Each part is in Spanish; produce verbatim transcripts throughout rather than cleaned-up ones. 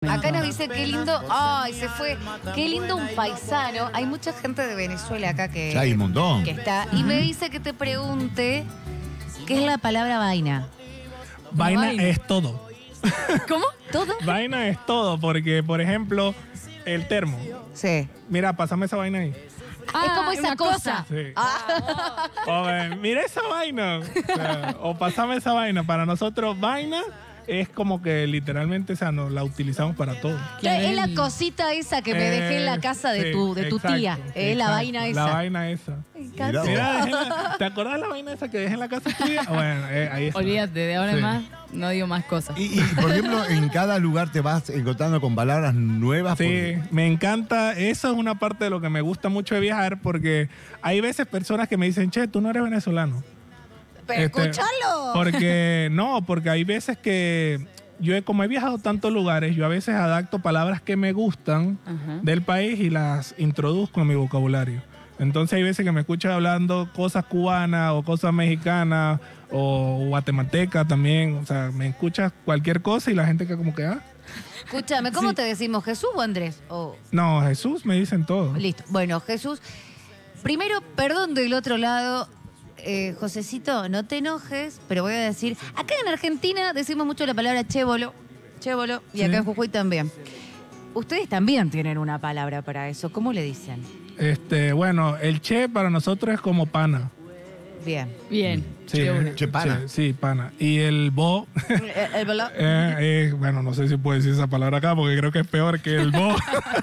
Acá nos dice qué lindo. Ay, se fue. Qué lindo un paisano. Hay mucha gente de Venezuela acá que, Ya hay un montón. que está. Y me dice que te pregunte qué es la palabra vaina. Vaina, Vaina. es todo. ¿Cómo? ¿Todo? Vaina es todo, porque, por ejemplo, el termo. Sí. Mira, pásame esa vaina ahí. Ah, es como esa una cosa. Sí. Ah. O, eh, mira esa vaina. O, sea, o pásame esa vaina. Para nosotros, vaina es como que literalmente, o sea, nos la utilizamos para todo. Claro, es la el- cosita esa que me dejé en la Eh, casa de sí, tu, de tu exacto, tía. Es la exacto, vaina esa. La vaina esa. Me encanta. Mirá. Mira, dejé la- ¿te acordás de la vaina esa que dejé en la casa tuya? Bueno, eh, ahí está. Olvídate, de ahora en Sí. más no digo más cosas. Y, y, por ejemplo, en cada lugar te vas encontrando con palabras nuevas. Sí, porque- me encanta. Eso es una parte de lo que me gusta mucho de viajar, porque hay veces personas que me dicen, che, tú no eres venezolano. Pero Este, escúchalo. Porque, no, porque hay veces que yo, he- como he viajado a tantos lugares, yo a veces adapto palabras que me gustan Ajá. del país y las introduzco en mi vocabulario. Entonces hay veces que me escuchas hablando cosas cubanas o cosas mexicanas o guatemaltecas también. O sea, me escuchas cualquier cosa y la gente que como que, ah, Escúchame, ¿cómo Sí. te decimos? ¿Jesús o Andrés? O no, Jesús, me dicen todo. listo. Bueno, Jesús. Primero, perdón del otro lado. Eh, Josecito, no te enojes, pero voy a decir, acá en Argentina decimos mucho la palabra chévolo, chévolo, y acá Sí. en Jujuy también. Ustedes también tienen una palabra para eso, ¿cómo le dicen? Este, bueno, el che para nosotros es como pana. Bien. Bien. Sí, chévere. Che, pana. Sí, pana. Y el bo, El, el bla- eh, eh, bueno, no sé si puedo decir esa palabra acá porque creo que es peor que el bo.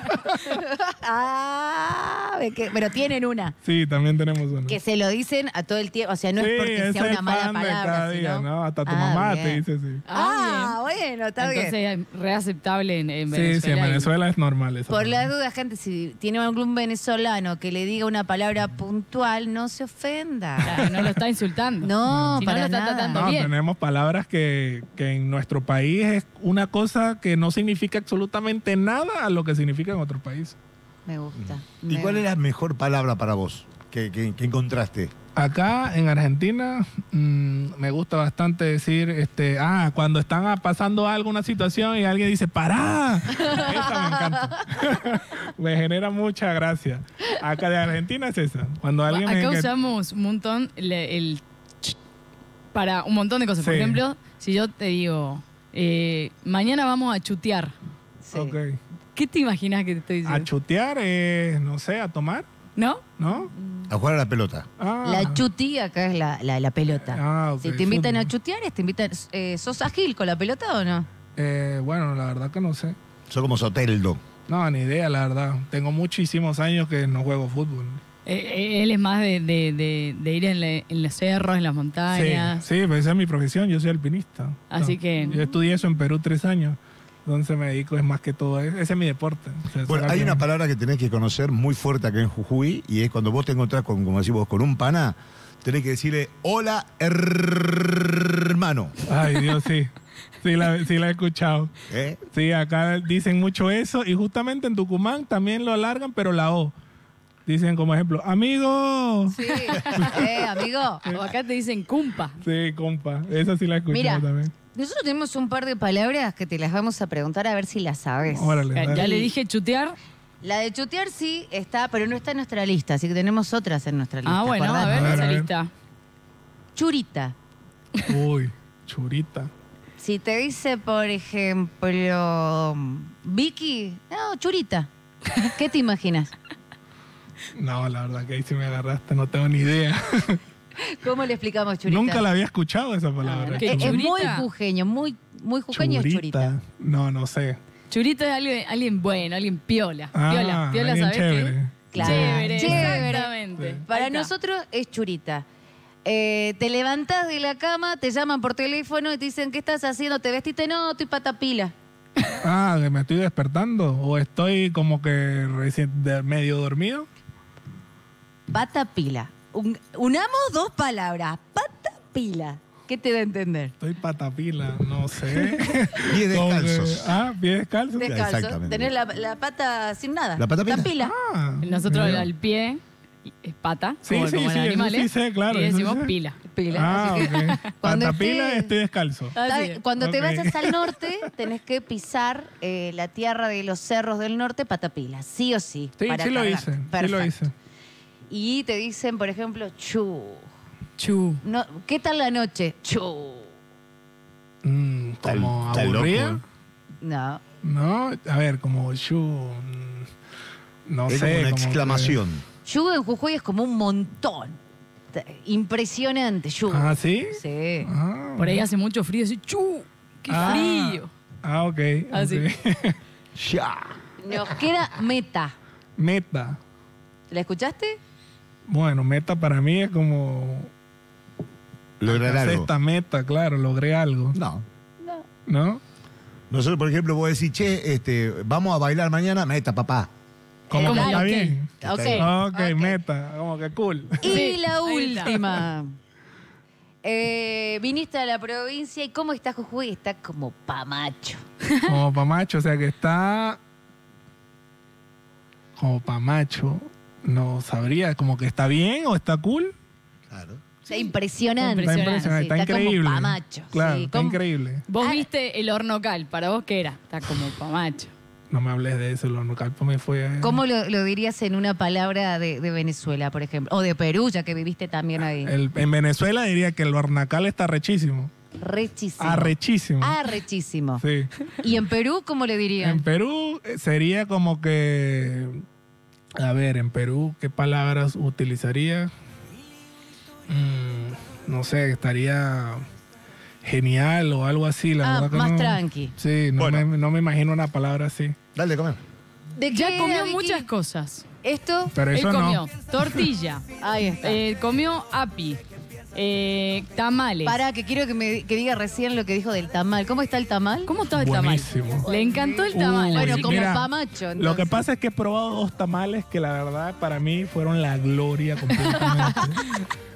ah, ve que- pero tienen una. Sí, también tenemos uno. Que se lo dicen a todo el tiempo, o sea, no sí, es porque ese sea es una mala pan de palabra, cada día, sino- ¿no? Hasta tu Ah, mamá bien. te dice así. Ah, bueno, está bien. Entonces, reaceptable en, en Sí, Venezuela. sí, en y- Venezuela es normal eso. Por la duda, gente, si tiene algún venezolano que le diga una palabra puntual, no se ofenda. Claro, no lo está insultando. No, Si no para lo está nada. tratando No, bien. tenemos palabras que, que en nuestro país es una cosa que no significa absolutamente nada a lo que significa en otro país. Me gusta. ¿Y me cuál es gusta. la mejor palabra para vos que, que- que encontraste? Acá en Argentina mmm, me gusta bastante decir, este, ah, cuando están ah, pasando algo, una situación y alguien dice, ¡pará! Esa me encanta. Me genera mucha gracia. Acá de Argentina es esa. Cuando alguien Acá me- usamos un montón le- el ch para un montón de cosas. Por Sí. ejemplo, si yo te digo, eh, mañana vamos a chutear, Sí. Ok. ¿qué te imaginas que te estoy A diciendo? chutear es, no sé, a tomar, ¿No? ¿no? A jugar a la pelota. Ah. La chuti acá es la, la, la pelota. Ah, ok, Si te invitan fútbol. a chutear, te invitan. Eh, ¿Sos ágil con la pelota o no? Eh, bueno, la verdad que no sé. Soy como Soteldo. No, ni idea, la verdad. Tengo muchísimos años que no juego fútbol. Eh, eh, él es más de, de- de- de ir en, le- en los cerros, en las Sí, montañas. sí, pues esa es mi profesión, yo soy alpinista. Así que- Yo estudié eso en Perú tres años, entonces me dedico es más que todo, a eso. Ese es mi deporte. O sea, Bueno, será hay que- una palabra que tenés que conocer muy fuerte acá en Jujuy y es cuando vos te encontrás con, como decís vos, con un pana, tenés que decirle, hola, hermano. Ay, Dios, sí. Sí la, sí la he escuchado. ¿Eh? Sí, acá dicen mucho eso y justamente en Tucumán también lo alargan, pero la O. Dicen como ejemplo, amigo. Sí. eh, amigo. O acá te dicen cumpa. Sí, compa. Esa sí la he escuchado Mira, también. nosotros tenemos un par de palabras que te las vamos a preguntar a ver si las sabes. Órale, Ya dale. le dije chutear. La de chutear sí está, pero no está en nuestra lista, así que tenemos otras en nuestra lista. Ah, bueno, a acordate. ver, A ver, esa a ver. lista. Churita. Uy, churita. Si te dice, por ejemplo, Vicky, no, churita. ¿Qué te imaginas? No, la verdad que ahí sí me agarraste, no tengo ni idea. ¿Cómo le explicamos churita? Nunca la había escuchado esa palabra. ¿Qué? Es, es muy ¿Churita? jujeño, muy, muy jujeño es churita. No, no sé. Churito es alguien, alguien bueno, alguien piola. Ah, piola, piola, alguien ¿sabes chévere. qué? Claro. Chévere, Chévere. exactamente. Sí. Para Ahí está. nosotros es churita. Eh, te levantás de la cama, te llaman por teléfono y te dicen, ¿qué estás haciendo? ¿Te vestiste? No, estoy patapila. Ah, que me estoy despertando o estoy como que recién de- medio dormido. Patapila. Un- unamos dos palabras. Patapila. ¿Qué te da a entender? Estoy patapila, no sé. Pies Como que- descalzos. ah, pies descalzos. Descalzo. exactamente. Tenés la, la pata sin nada. ¿La patapila? Tapila. Ah, Nosotros mira. al pie es pata, Sí, como, sí, como sí, en eso animales. sí sé, claro, Y eso decimos sí sé. pila. Pila. Ah, Así que ok. cuando Patapila esté- estoy descalzo. Así Está- es. Cuando te Ok. vayas al norte, tenés que pisar eh, la tierra de los cerros del norte, Patapila, sí o sí. Sí, para sí lo cargar. hice, sí lo Perfecto. hice. Y te dicen, por ejemplo, chu. Chu. No, ¿qué tal la noche? Chu. Mm, Está- como está aburrida. loco. No. No, a ver, como shu. mm, No Es sé. como una como que- exclamación. Chu en Jujuy es como un montón. T- Impresionante, chu. Ah, ¿sí? Sí. Ah, Por ahí hace mucho frío, así, chu, qué Ah. frío. Ah, ok. Así. ok. Ya. Nos queda meta. Meta. ¿La escuchaste? Bueno, meta para mí es como. Lograr algo. Esta meta, claro, logré algo. No. ¿No? Nosotros, por ejemplo, vos decís, che, este, vamos a bailar mañana, meta, papá. Como que Claro, está ok. bien. Ok. Ok, ok. meta. Como que cool. Y Sí, la ahí está. última. Eh, viniste a la provincia y ¿cómo está Jujuy? Está como pamacho. Como pa' macho, o sea que está. Como pa' macho. No sabría, como que está bien o está cool. Claro. O sea, impresionante. Está Impresionante, impresionante, Sí, está, como increíble. pamacho. Claro, sí, está como- increíble. Vos Ah. viste el hornocal, ¿para vos qué era? Está como pamacho. No me hables de eso, lo local para mí fue. ¿Cómo lo, lo dirías en una palabra de, de Venezuela, por ejemplo? O de Perú, ya que viviste también ahí. El- en Venezuela diría que el hornacal está rechísimo. Rechísimo. Arrechísimo. Arrechísimo. Sí. ¿Y en Perú cómo le En dirían? Perú eh, sería como que. A ver, en Perú, ¿qué palabras utilizaría? Mm, no sé, estaría genial o algo así, la Ah, verdad que más no. tranqui. Sí, no, Bueno. me, no me imagino una palabra así. Dale, comer. ¿De Ya qué, comió Vicky? muchas cosas. ¿Esto? Pero Él eso comió no. tortilla, Ahí está. eh, comió api, eh, tamales. Pará, que quiero que me que diga recién lo que dijo del tamal. ¿Cómo está el tamal? ¿Cómo estaba el Buenísimo. tamal? Le encantó el tamal. Uy, Bueno, así como que- mira, pamacho. Lo entonces. que pasa es que he probado dos tamales que la verdad para mí fueron la gloria completamente.